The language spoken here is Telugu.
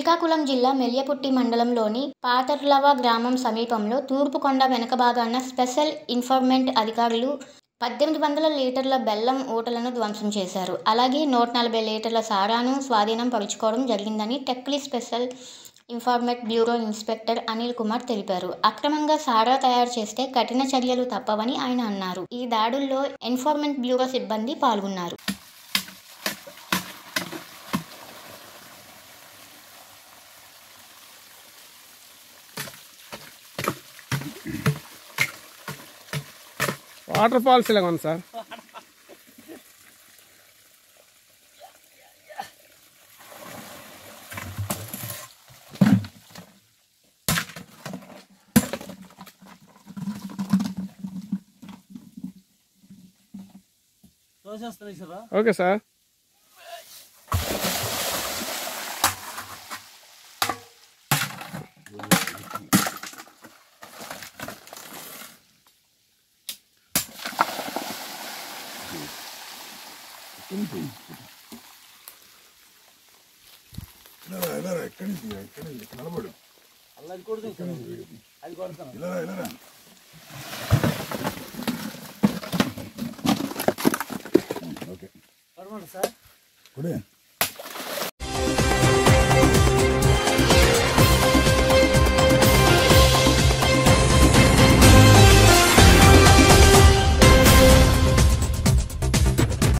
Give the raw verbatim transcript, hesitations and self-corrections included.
శ్రీకాకుళం జిల్లా మెలియపుట్టి మండలంలోని పాతర్లవ గ్రామం సమీపంలో తూర్పు కొండ వెనుక భాగాన స్పెషల్ ఎన్ఫోర్స్మెంట్ అధికారులు పద్దెనిమిది వందల లీటర్ల బెల్లం ఊటలను ధ్వంసం చేశారు. అలాగే నూట నలభై లీటర్ల సారాను స్వాధీనం పరుచుకోవడం జరిగిందని టెక్లీ special enforcement bureau inspector Anil Kumar తెలిపారు. అక్రమంగా సారా తయారు చేస్తే కఠిన చర్యలు తప్పవని ఆయన అన్నారు. ఈ దాడుల్లో ఎన్ఫోర్స్మెంట్ బ్యూరో సిబ్బంది పాల్గొన్నారు. వాటర్ ఫాల్స్ ఇలా ఉంది సార్. Okay sir. నిలబడు ఇలా ఇలా ఓకే సార్.